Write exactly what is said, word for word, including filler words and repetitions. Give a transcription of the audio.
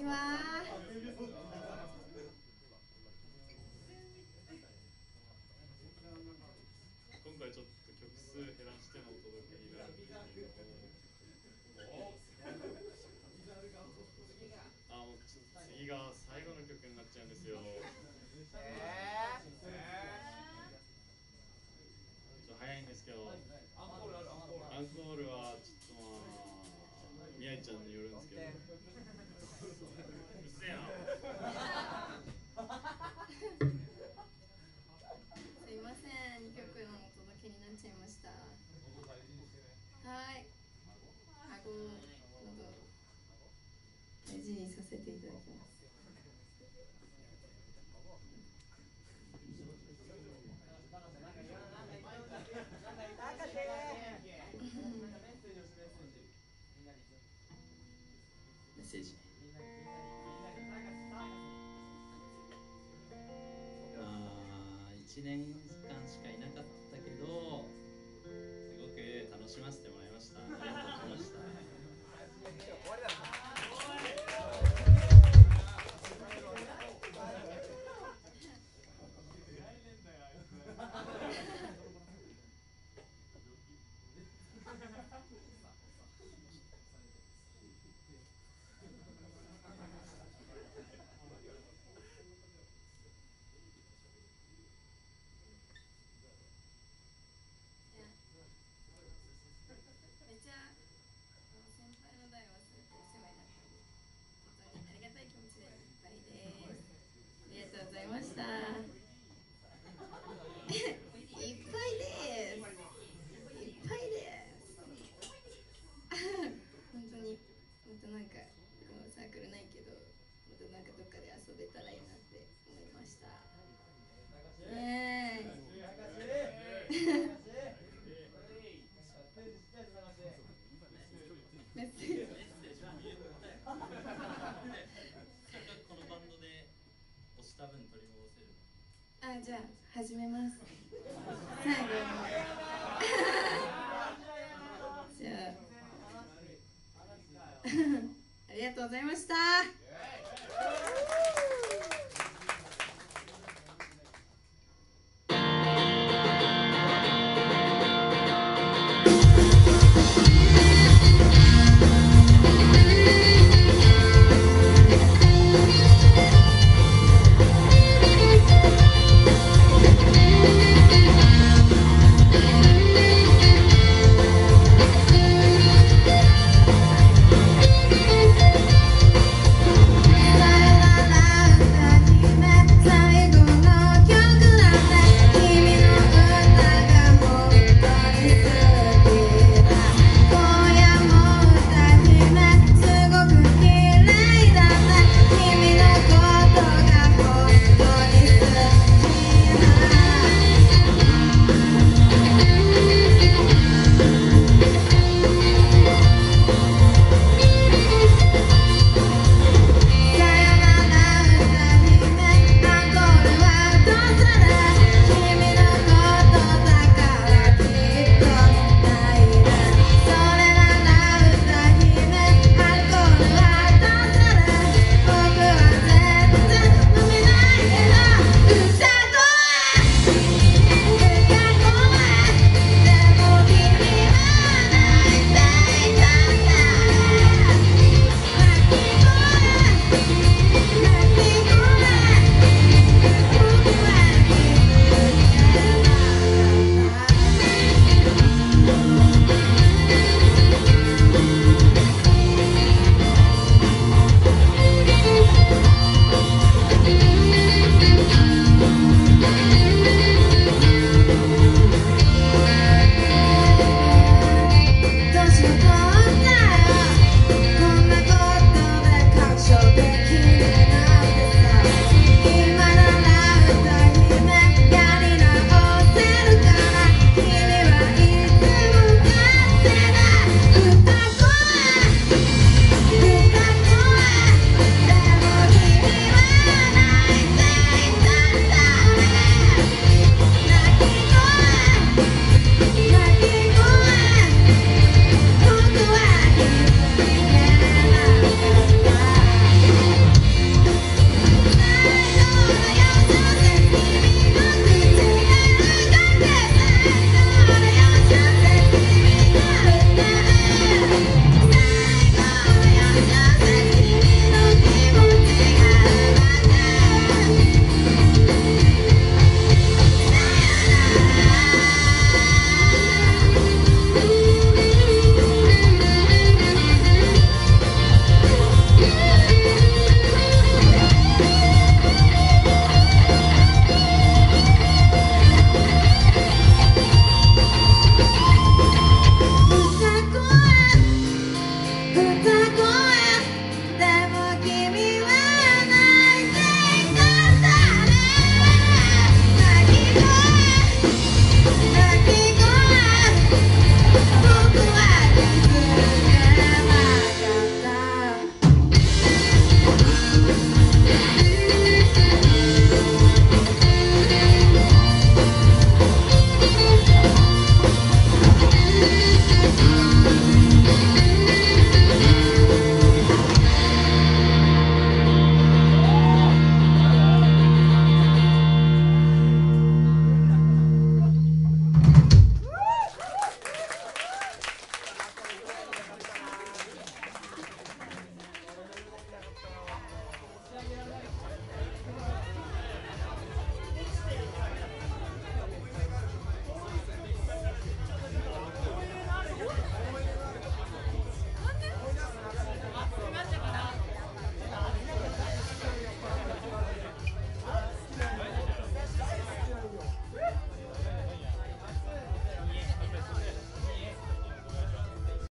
は。 今回ちょっと曲数減らしてのお届けになるんですけれども、あ、もうちょっと次が最後の曲になっちゃうんですよ。えー、ちょっと早いんですけど、アンコールある、アンコール。アンコールはちょっとまあ、みやいちゃんによるんですけど。うっせえな。 すいません、にきょくのお届けになっちゃいました。はい。顎など大事にさせていただきます。 メッセージ。あー、いちねんかんしかいなかったけど、すごく楽しませてもらいました。ありがとうございました。 めっちゃ先輩の代はすごくお世話になったり、本当にありがたい気持ちでいっぱいです。ありがとうございました。いっぱいです。いっぱいです。本当に、またなんかこのサークルないけど、またなんかどっかで遊べたらいいなって思いました。ねえ。メッセージ。 このバンドで押した分取り戻せるの？ あ、じゃあ始めます。最後のじゃあありがとうございました。